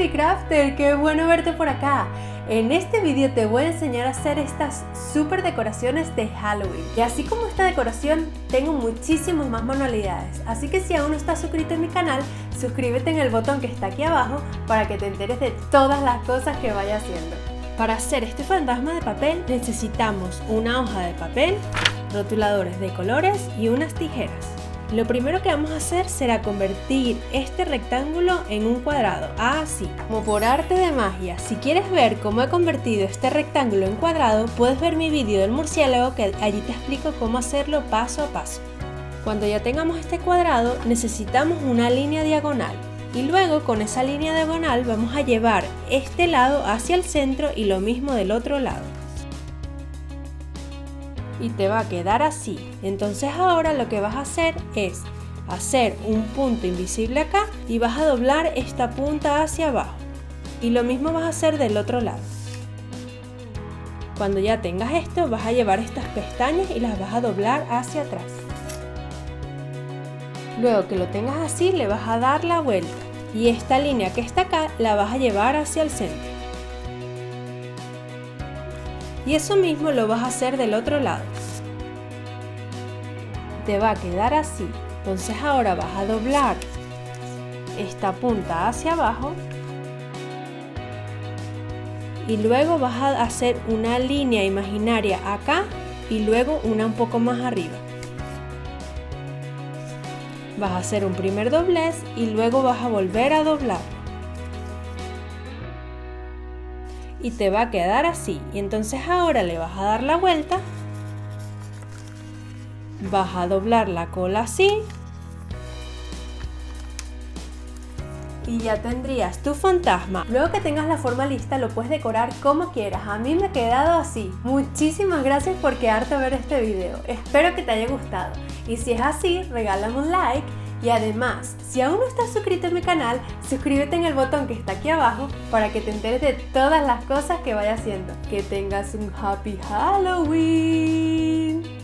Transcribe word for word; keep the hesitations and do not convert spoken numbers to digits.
Crafter, qué bueno verte por acá. En este vídeo te voy a enseñar a hacer estas super decoraciones de Halloween. Y así como esta decoración, tengo muchísimas más manualidades. Así que si aún no estás suscrito en mi canal, suscríbete en el botón que está aquí abajo para que te enteres de todas las cosas que vaya haciendo. Para hacer este fantasma de papel necesitamos una hoja de papel, rotuladores de colores y unas tijeras. Lo primero que vamos a hacer será convertir este rectángulo en un cuadrado, así. Como por arte de magia, si quieres ver cómo he convertido este rectángulo en cuadrado, puedes ver mi vídeo del murciélago, que allí te explico cómo hacerlo paso a paso. Cuando ya tengamos este cuadrado, necesitamos una línea diagonal. Y luego con esa línea diagonal vamos a llevar este lado hacia el centro y lo mismo del otro lado. Y te va a quedar así. Entonces ahora lo que vas a hacer es hacer un punto invisible acá y vas a doblar esta punta hacia abajo. Y lo mismo vas a hacer del otro lado. Cuando ya tengas esto, vas a llevar estas pestañas y las vas a doblar hacia atrás. Luego que lo tengas así, le vas a dar la vuelta y esta línea que está acá la vas a llevar hacia el centro. Y eso mismo lo vas a hacer del otro lado. Te va a quedar así. Entonces ahora vas a doblar esta punta hacia abajo y luego vas a hacer una línea imaginaria acá y luego una un poco más arriba. Vas a hacer un primer doblez y luego vas a volver a doblar. Y te va a quedar así. Y entonces ahora le vas a dar la vuelta, vas a doblar la cola así y ya tendrías tu fantasma. Luego que tengas la forma lista, lo puedes decorar como quieras. A mí me ha quedado así. Muchísimas gracias por quedarte a ver este video. Espero que te haya gustado y si es así, regálame un like. Y además, si aún no estás suscrito a mi canal, suscríbete en el botón que está aquí abajo para que te enteres de todas las cosas que vaya haciendo. Que tengas un Happy Halloween.